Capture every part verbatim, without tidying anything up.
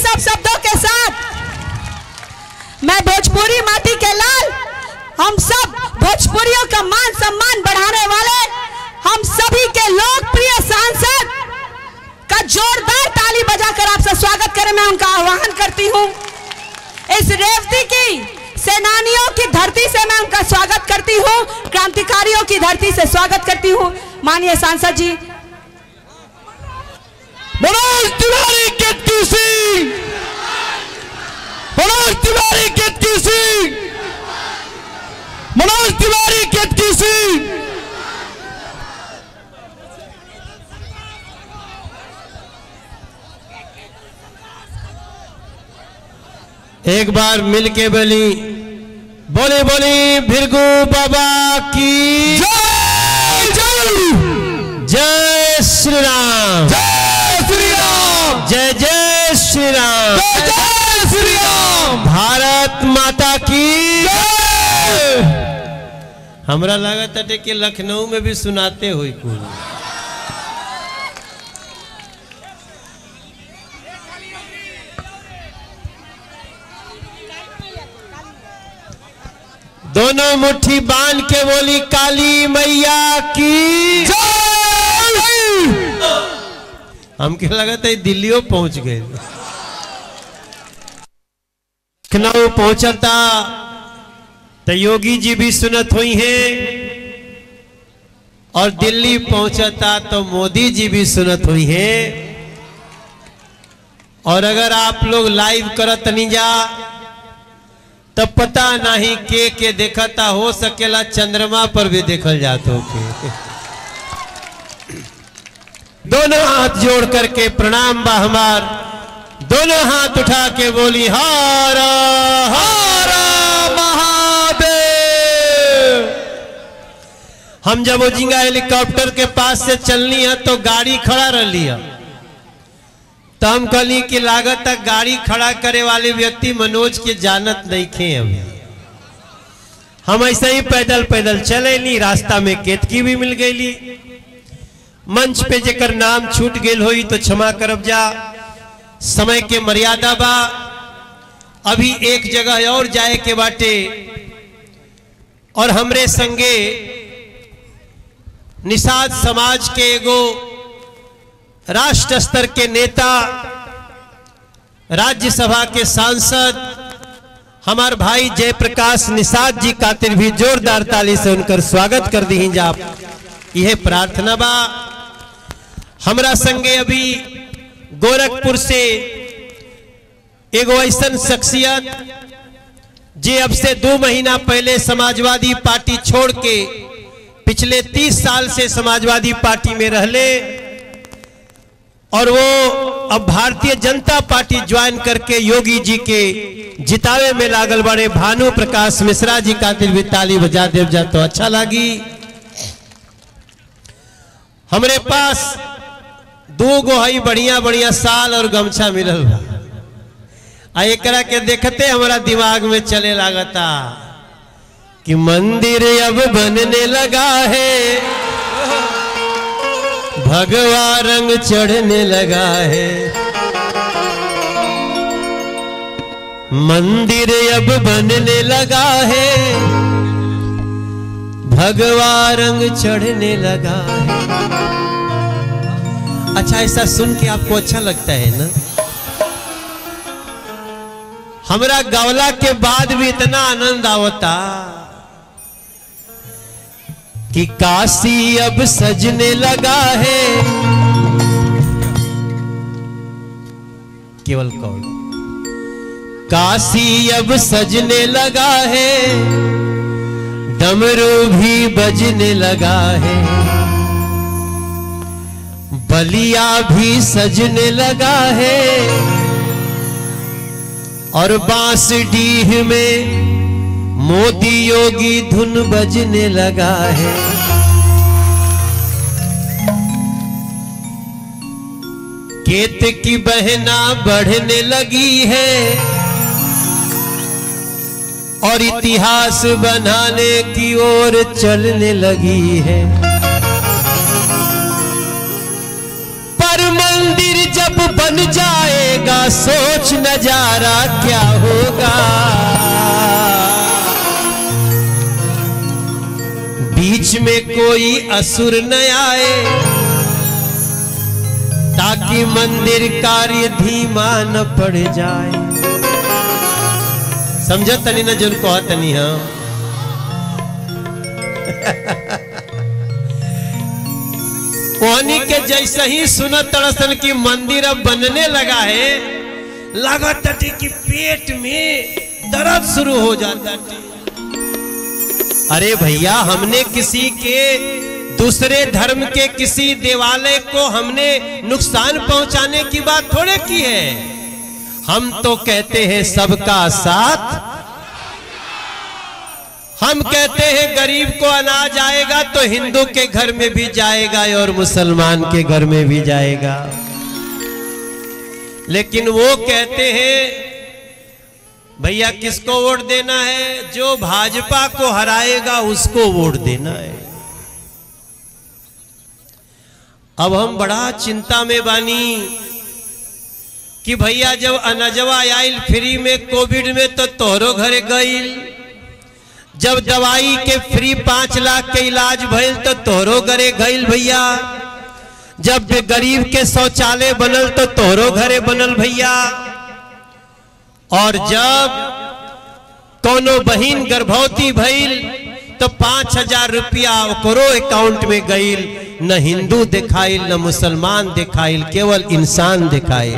सब शब्दों के साथ मैं भोजपुरी माटी के लाल, हम सब भोजपुरियों का मान सम्मान बढ़ाने वाले हम सभी के लोकप्रिय सांसद का जोरदार ताली बजाकर आपसे स्वागत करें मैं उनका आह्वान करती हूं। इस रेवती की सेनानियों की धरती से मैं उनका स्वागत करती हूं, क्रांतिकारियों की धरती से स्वागत करती हूं। माननीय सांसद जी। मनोज तिवारी केतकी सिंह, मनोज तिवारी केतकी सिंह, मनोज तिवारी केतकी सिंह। एक बार मिलके बोली बोली बोली भृगु बाबा की जय जय जय श्री राम, जय श्री राम, जय जय श्री राम, जय जय श्री राम, भारत माता की जय। हमरा लागत है कि लखनऊ में भी सुनाते हुए कुल दोनों मुट्ठी बांध के बोली काली मैया की जय। हमके लगता है दिल्लियों पहुंच गए, लखनऊ पहुंचता तो योगी जी भी सुनत हुई हैं और दिल्ली पहुंचता तो मोदी जी भी सुनत हुई हैं। और अगर आप लोग लाइव करत नहीं जा तब पता नहीं के के देखता, हो सकेला चंद्रमा पर भी देखल जात हो के। दोनों हाथ जोड़ करके प्रणाम बा हमार, दोनों हाथ उठा के बोली हर हर महादेव। हम जब ओजिंगा हेलीकॉप्टर के पास से चलनी है तो गाड़ी खड़ा रही है, तो हम कहली कि लागत तक गाड़ी खड़ा करे वाले व्यक्ति मनोज के जानत नहीं खे। अभी हम ऐसे ही पैदल पैदल चले ली, रास्ता में केतकी भी मिल गई। मंच पे जेकर नाम छूट गेल होई तो क्षमा करब जा, समय के मर्यादा बा। अभी एक जगह और जाए के बाटे और हमरे संगे निषाद समाज के एगो राष्ट्र स्तर के नेता, राज्यसभा के सांसद हमार भाई जयप्रकाश निषाद जी खातिर भी जोरदार ताली से उनकर स्वागत कर दी जा। यह प्रार्थना बा। हमरा संगे अभी गोरखपुर से एगो ऐसन शख्सियत जे अब से दो महीना पहले समाजवादी पार्टी छोड़ के पिछले तीस साल से समाजवादी पार्टी में रहले और वो अब भारतीय जनता पार्टी ज्वाइन करके योगी जी के जितावे में लागल बड़े भानु प्रकाश मिश्रा जी खातिर भी ताली बजा देव जा तो अच्छा लगी। हमरे पास दो गो हई बढ़िया बढ़िया साल और गमछा मिलल बा, आ एकरा के देखते हमारा दिमाग में चले लागता कि मंदिर अब बनने लगा है, भगवा रंग चढ़ने लगा है, मंदिर अब बनने लगा है, भगवा रंग चढ़ने लगा है। अच्छा, ऐसा सुन के आपको अच्छा लगता है ना? हमरा गवला के बाद भी इतना आनंद आवता कि काशी अब सजने लगा है। केवल कौन? काशी अब सजने लगा है, डमरू भी बजने लगा है, बलिया भी सजने लगा है और बांसडीह में मोदी योगी धुन बजने लगा है। केत की बहना बढ़ने लगी है और इतिहास बनाने की ओर चलने लगी है। पर मंदिर अब बन जाएगा, सोच नजारा क्या होगा। बीच में कोई असुर न आए, ताकि मंदिर कार्य धीमा न पड़ जाए। समझो तनी ना जुन कहा तनी हम पानी के जैसे ही सुना तड़सन की मंदिर अब बनने लगा है, लगा थे कि पेट में दर्द शुरू हो जाता थे। अरे भैया, हमने किसी के दूसरे धर्म के किसी देवालय को हमने नुकसान पहुंचाने की बात थोड़े की है। हम तो कहते हैं सबका साथ। हम कहते हैं गरीब को अनाज आएगा तो हिंदू के घर में भी जाएगा और मुसलमान के घर में भी जाएगा। लेकिन वो कहते हैं भैया किसको वोट देना है, जो भाजपा को हराएगा उसको वोट देना है। अब हम बड़ा चिंता में बानी कि भैया जब अनजवा आयल फ्री में कोविड में तो तोहरो घरे गईल, जब दवाई के फ्री पांच लाख के इलाज भइल तो तोहरो घरे गईल भैया, जब गरीब के शौचालय बनल तो तोहरो घरे बनल भैया, और जब कोनो बहिन गर्भवती भइल तो पांच हजार रुपया ओकरो अकाउंट में गईल। न हिंदू दिखाइल न मुसलमान दिखाइल, केवल इंसान दिखाइल।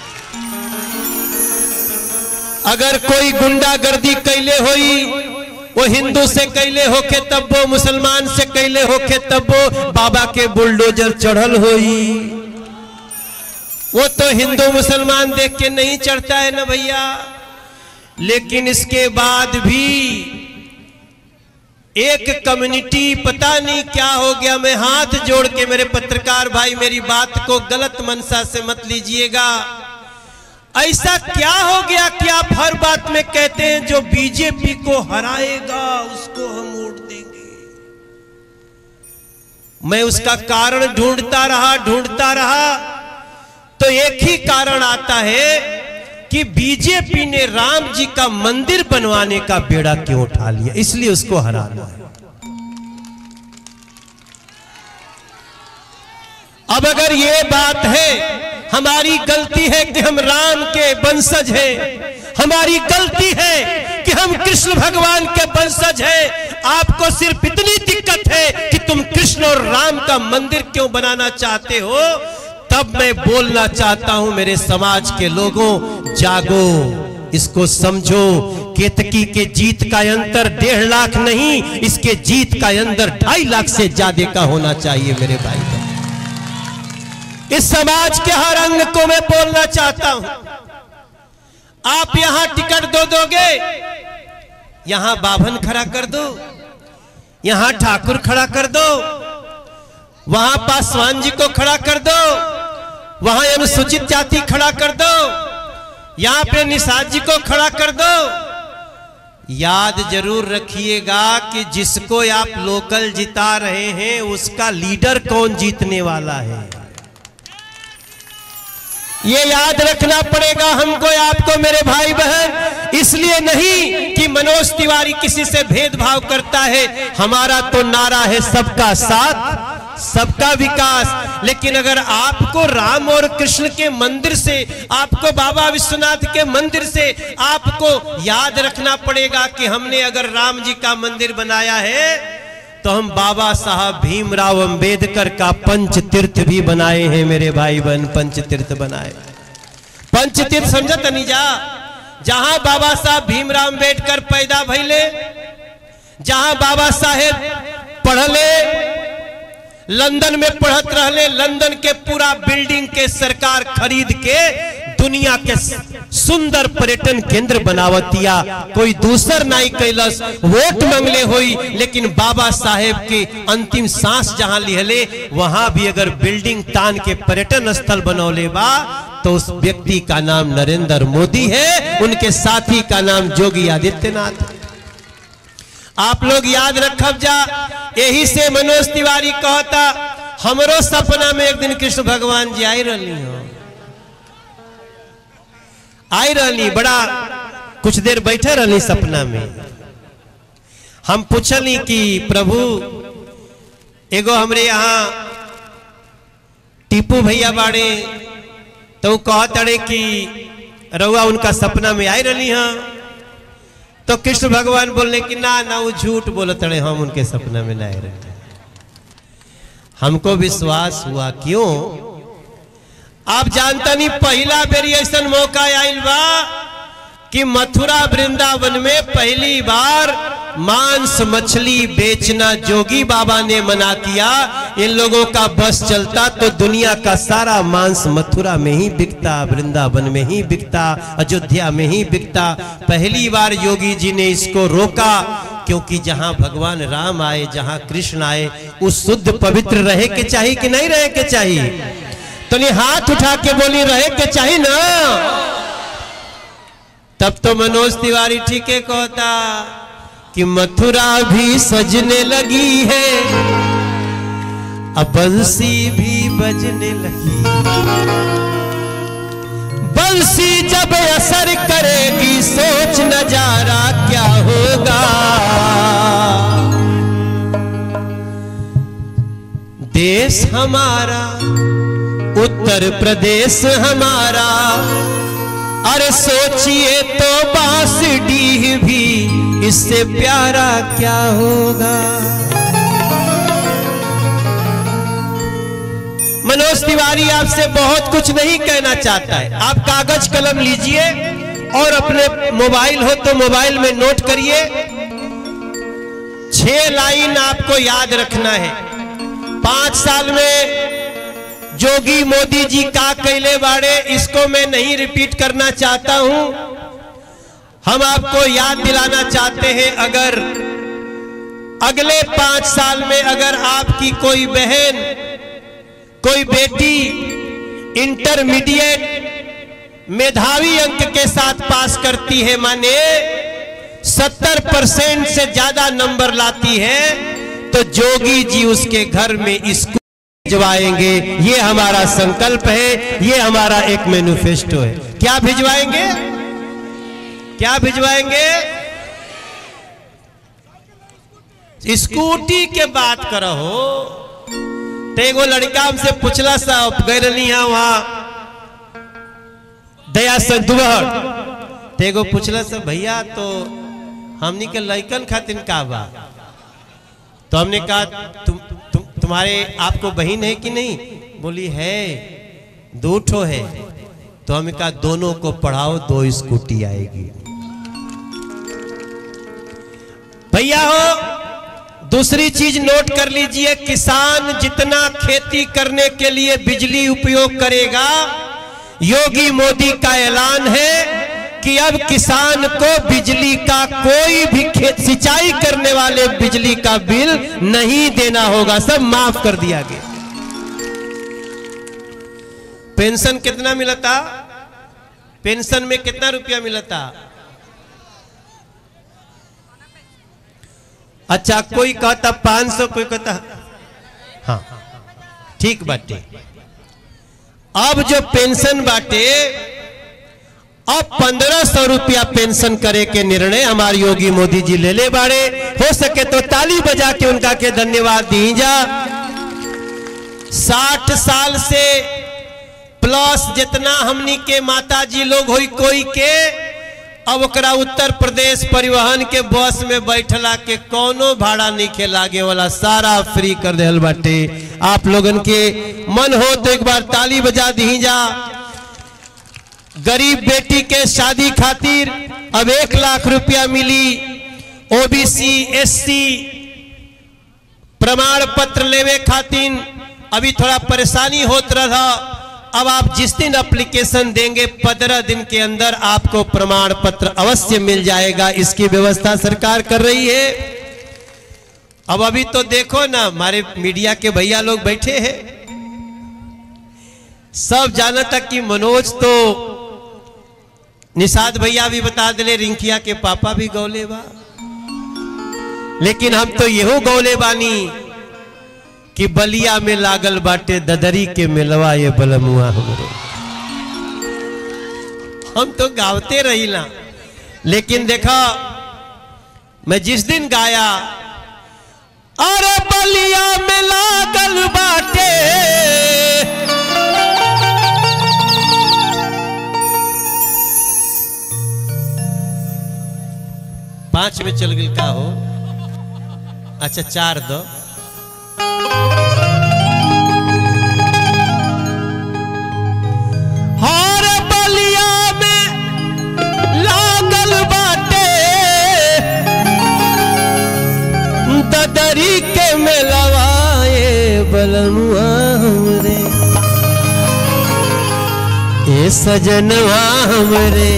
अगर कोई गुंडागर्दी कैले होई वो हिंदू से कैले होके तब वो, मुसलमान से कैले होके तब वो बाबा के बुलडोजर चढ़ल होई। वो तो हिंदू मुसलमान देख के नहीं चढ़ता है ना भैया। लेकिन इसके बाद भी एक कम्युनिटी, पता नहीं क्या हो गया, मैं हाथ जोड़ के मेरे पत्रकार भाई मेरी बात को गलत मनसा से मत लीजिएगा, ऐसा क्या हो गया कि आप हर बात में कहते हैं जो बीजेपी को हराएगा उसको हम वोट देंगे। मैं उसका कारण ढूंढता रहा ढूंढता रहा तो एक ही कारण आता है कि बीजेपी ने राम जी का मंदिर बनवाने का बेड़ा क्यों उठा लिया, इसलिए उसको हराना है। अब अगर ये बात है, हमारी गलती है कि हम राम के वंशज हैं, हमारी गलती है कि हम कृष्ण भगवान के वंशज हैं। आपको सिर्फ इतनी दिक्कत है कि तुम कृष्ण और राम का मंदिर क्यों बनाना चाहते हो। तब मैं बोलना चाहता हूं मेरे समाज के लोगों, जागो, इसको समझो। केतकी के जीत का अंतर डेढ़ लाख नहीं, इसके जीत का अंतर ढाई लाख से ज्यादा का होना चाहिए मेरे भाई। इस समाज के हर अंग को मैं बोलना चाहता हूं, आप यहां टिकट दो दोगे, यहां बाभन खड़ा कर दो, यहां ठाकुर खड़ा कर दो, वहां पासवान जी को खड़ा कर दो, वहां अनुसूचित जाति खड़ा कर दो, यहां पे निषाद जी को खड़ा कर दो। याद जरूर रखिएगा कि जिसको आप लोकल जिता रहे हैं उसका लीडर कौन जीतने वाला है, ये याद रखना पड़ेगा हमको आपको मेरे भाई बहन। इसलिए नहीं कि मनोज तिवारी किसी से भेदभाव करता है, हमारा तो नारा है सबका साथ सबका विकास। लेकिन अगर आपको राम और कृष्ण के मंदिर से, आपको बाबा विश्वनाथ के मंदिर से आपको याद रखना पड़ेगा कि हमने अगर राम जी का मंदिर बनाया है तो हम बाबा साहब भीमराव अंबेडकर का पंच तीर्थ भी बनाए हैं मेरे भाई बहन, पंच तीर्थ बनाए। पंच तीर्थ समझा तनी जा, जहां बाबा साहब भीमराव अंबेडकर पैदा भइले, जहां बाबा साहेब पढ़ले, लंदन में पढ़त रहले, लंदन के पूरा बिल्डिंग के सरकार खरीद के दुनिया के सुंदर पर्यटन केंद्र बनावतिया। कोई दूसर नहीं कैलस, वोट मंगले हुई, लेकिन बाबा साहेब के अंतिम सांस जहां लिहले वहां भी अगर बिल्डिंग तान के पर्यटन स्थल बनौले बा तो उस व्यक्ति का नाम नरेंद्र मोदी है, उनके साथी का नाम योगी आदित्यनाथ। आप लोग याद रखब जा, यही से मनोज तिवारी कहता हमरो सपना में एक दिन कृष्ण भगवान जी आई रही हो। आई रहनी, बड़ा कुछ देर बैठे रहनी सपना में। हम पूछली कि प्रभु एगो हमरे यहाँ टीपू भैया बाड़े, तो कहते कि रउआ उनका सपना में आई रही हाँ। तो कृष्ण भगवान बोलने कि ना ना वो झूठ बोलते रहे, हम उनके सपना में ना आए रहे। हमको विश्वास हुआ, क्यों? आप जानता नहीं, पहला बेरी ऐसा मौका आयल बा कि मथुरा वृंदावन में पहली बार मांस मछली बेचना जोगी बाबा ने मना किया। इन लोगों का बस चलता तो दुनिया का सारा मांस मथुरा में ही बिकता, वृंदावन में ही बिकता, अयोध्या में ही बिकता। पहली बार योगी जी ने इसको रोका, क्योंकि जहां भगवान राम आए, जहां कृष्ण आए, उस शुद्ध पवित्र रहे के चाहिए कि नहीं रहे के चाहिए? तो नहीं हाथ उठा के बोली रहे के चाहिए ना। तब तो मनोज तिवारी ठीक है कहता कि मथुरा भी सजने लगी है, अब बंसी भी बजने लगी। बंसी जब असर करेगी सोच नजारा क्या होगा। देश हमारा उत्तर प्रदेश हमारा, अरे सोचिए तो बांसडीह भी इससे प्यारा क्या होगा। मनोज तिवारी आपसे बहुत कुछ नहीं कहना चाहता है। आप कागज कलम लीजिए और अपने मोबाइल हो तो मोबाइल में नोट करिए। छह लाइन आपको याद रखना है। पांच साल में जोगी मोदी जी का कैले बाड़े, इसको मैं नहीं रिपीट करना चाहता हूं। हम आपको याद दिलाना चाहते हैं, अगर अगले पांच साल में अगर आपकी कोई बहन, कोई बेटी इंटरमीडिएट मेधावी अंक के साथ पास करती है, माने सत्तर परसेंट से ज्यादा नंबर लाती है, तो जोगी जी उसके घर में स्कूल भिजवाएंगे। ये हमारा संकल्प है, ये हमारा एक मैनिफेस्टो है। क्या भिजवाएंगे? क्या भिजवाएंगे? स्कूटी के बात करो। तो एगो लड़का हमसे पूछला सा, गए रही वहां दया संधुवर, तो एगो पूछला सा, भैया तो हमनी के लड़कन खातिर का बा? तो हमने कहा तुम तुम तुम्हारे आपको बहन है कि नहीं? बोली है, दो ठो है। तो हमने कहा दोनों को पढ़ाओ, दो स्कूटी आएगी। भैया हो, दूसरी चीज नोट कर लीजिए, किसान जितना खेती करने के लिए बिजली उपयोग करेगा, योगी मोदी का ऐलान है कि अब किसान को बिजली का कोई भी खेत सिंचाई करने वाले बिजली का बिल नहीं देना होगा, सब माफ कर दिया गया। पेंशन कितना मिलता? पेंशन में कितना रुपया मिलता? अच्छा, कोई कहता पांच सौ, कोई कहता हाँ, ठीक बाटे। अब जो पेंशन बाटे, अब पंद्रह सौ रुपया पेंशन करे के निर्णय हमारे योगी मोदी जी ले ले बाड़े। हो सके तो ताली बजा के उनका के धन्यवाद दी जा। साठ साल से प्लस जितना हमनी के माता जी लोग होई कोई के, अब ओकरा उत्तर प्रदेश परिवहन के बस में बैठला के कोनो भाड़ा नहीं के लागे वाला, सारा फ्री कर देल बाटे। आप लोगन के मन हो तो एक बार ताली बजा दी जा। गरीब बेटी के शादी खातिर अब एक लाख रुपया मिली। ओबीसी एससी प्रमाण पत्र लेवे खातिर अभी थोड़ा परेशानी होत रहा। अब आप जिस दिन एप्लीकेशन देंगे, पंद्रह दिन के अंदर आपको प्रमाण पत्र अवश्य मिल जाएगा। इसकी व्यवस्था सरकार कर रही है। अब अभी तो देखो ना, हमारे मीडिया के भैया लोग बैठे हैं, सब जाना तक कि मनोज तो निषाद भैया भी बता दिले, रिंकिया के पापा भी गौले बा, लेकिन हम तो यहो गौले बानी कि बलिया में लागल बाटे ददरी के मिलवा ये बलमुआ हमरो। हम तो गावते रही ना, लेकिन देखो मैं जिस दिन गाया, अरे बलिया में लागल बाटे पांच में चल गई का हो, अच्छा चार दो, हर बलिया में लागल बाटे ददरी के में लवाए बलनुआ हमरे, ए सजनवा हमरे,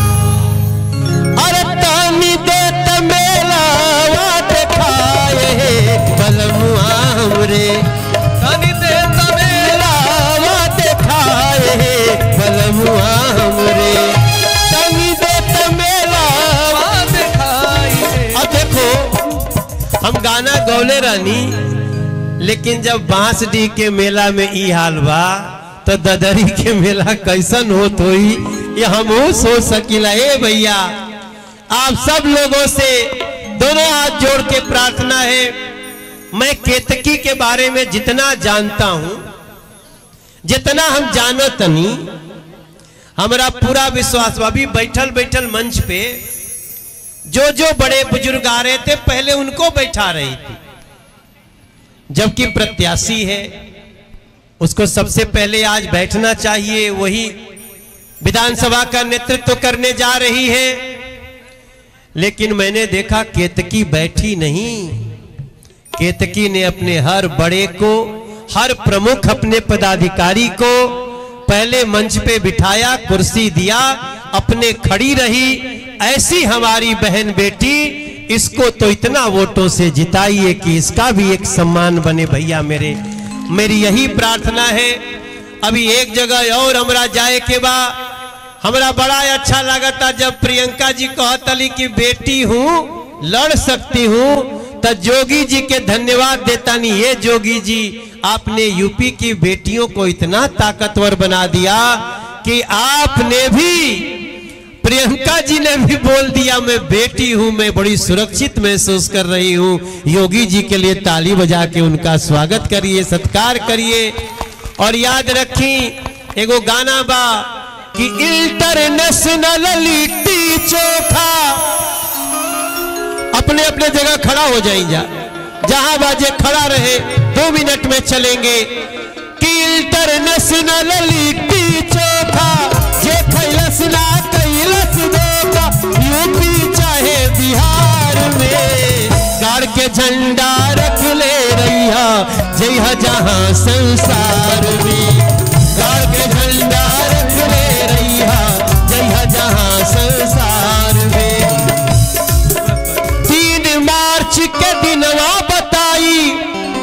अरे तानी देत मेलावा देखाए बलनुआ हमरे, तानी देत मेलावा देखाए बलनुआ हमरे, तानी देत मेलावा देखाए। अब देखो हम गाना गौले रानी, लेकिन जब बांसडी के मेला में ई हाल बा तो ददरी के मेला कैसन होत होई ये हम सोच सकीला। ए भैया आप सब लोगों से दोनों हाथ जोड़ के प्रार्थना है, मैं केतकी के बारे में जितना जानता हूं, जितना हम जानो तनी, हमारा पूरा विश्वास, अभी बैठल बैठल मंच पे जो जो बड़े बुजुर्ग आ रहे थे पहले उनको बैठा रही थी, जबकि प्रत्याशी है उसको सबसे पहले आज बैठना चाहिए, वही विधानसभा का नेतृत्व करने जा रही है। लेकिन मैंने देखा केतकी बैठी नहीं, केतकी ने अपने हर बड़े को, हर प्रमुख अपने पदाधिकारी को पहले मंच पे बिठाया, कुर्सी दिया, अपने खड़ी रही। ऐसी हमारी बहन बेटी, इसको तो इतना वोटों से जिताइए कि इसका भी एक सम्मान बने भैया मेरे, मेरी यही प्रार्थना है। अभी एक जगह और हमरा जाए के बा, हमरा बड़ा अच्छा लगा था जब प्रियंका जी कहतली कि बेटी हूं लड़ सकती हूं, तो जोगी जी के धन्यवाद देता नहीं। ये जोगी जी, आपने यूपी की बेटियों को इतना ताकतवर बना दिया कि आपने भी, प्रियंका जी ने भी बोल दिया मैं बेटी हूं, मैं बड़ी सुरक्षित महसूस कर रही हूं। योगी जी के लिए ताली बजा के उनका स्वागत करिए, सत्कार करिए। और याद रखी एगो गाना बा कि इंटरनेशनल लिट्टी चोखा, अपने अपने जगह खड़ा हो जाइए, जहां बाजे खड़ा रहे, दो मिनट में चलेंगे कि इंटरनेशनल लिट्टी चोखा जे खैलस ना कैलस धोखा, यूपी चाहे बिहार में गाड़ के झंडा रख ले रहिया जइहा जहां संसार में, गाड़ के झंडा रख ले रहिया जइहा जहां संसार में। तीन मार्च के दिनवा बताई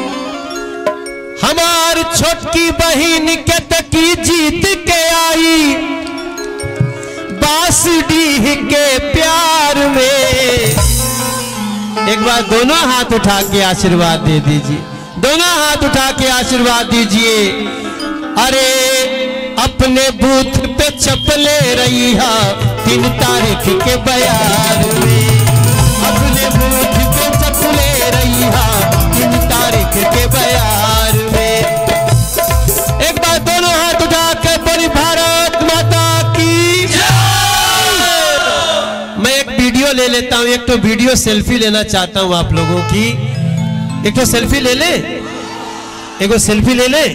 हमार छोटकी बहिन के तकी जीत के आई, बांसडीह के प्यार में। एक बार दोनों हाथ उठा के आशीर्वाद दे दीजिए, दोनों हाथ उठा के आशीर्वाद दीजिए। अरे अपने बूथ पे चपले रही हा तीन तारीख के बयान में, अपने बूथ पे चपले रही हा तीन तारीख के बयान में। एक बार दोनों हाथ उठा के बड़ी भारत माता की जय। मैं एक वीडियो ले लेता हूं, एक तो वीडियो सेल्फी लेना चाहता हूं आप लोगों की। एक तो सेल्फी ले ले, एक सेल्फी ले ले,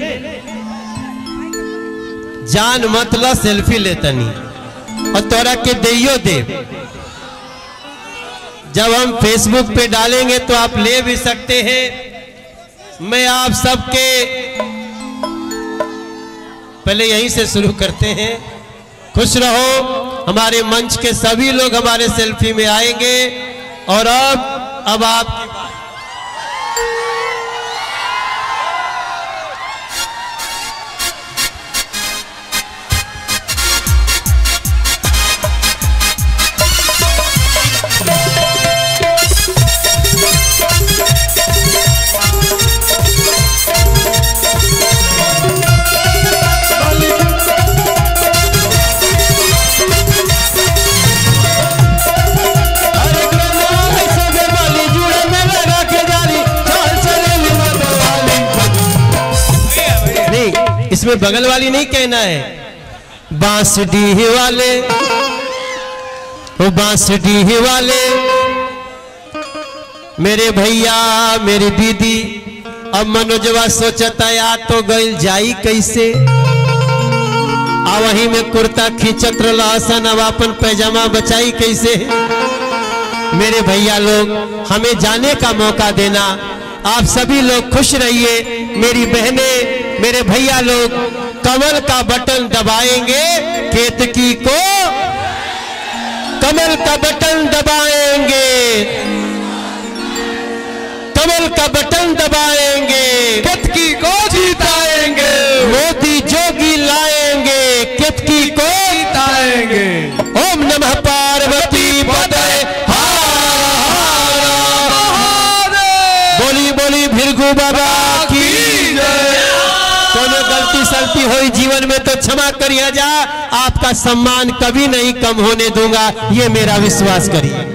जान मतलब सेल्फी लेतनी और तोरा के देइयो दे। जब हम फेसबुक पे डालेंगे तो आप ले भी सकते हैं। मैं आप सबके पहले यहीं से शुरू करते हैं। खुश रहो, हमारे मंच के सभी लोग हमारे सेल्फी में आएंगे। और अब अब आपकी बात। इसमें बगल वाली नहीं कहना है। बांसडीह वाले, वो बांसडीह वाले मेरे भैया मेरी दीदी, अब मनोजवा सोचता या तो गइल जाई कैसे, आ वही में कुर्ता खींचत रहसन, अब अपन पैजामा बचाई कैसे। मेरे भैया लोग हमें जाने का मौका देना, आप सभी लोग खुश रहिए। मेरी बहनें मेरे भैया लोग कमल का बटन दबाएंगे, केतकी को कमल का बटन दबाएंगे, कमल का बटन दबाएंगे, केतकी को जीताएंगे, मोदी जोगी लाएंगे, केतकी को जीताएंगे। ओम नमः पार्वती पते, बोली बोली भृगु बाबा की जय। कोनो गलती सलती हुई जीवन में तो क्षमा करिए जा, आपका सम्मान कभी नहीं कम होने दूंगा, ये मेरा विश्वास करिए।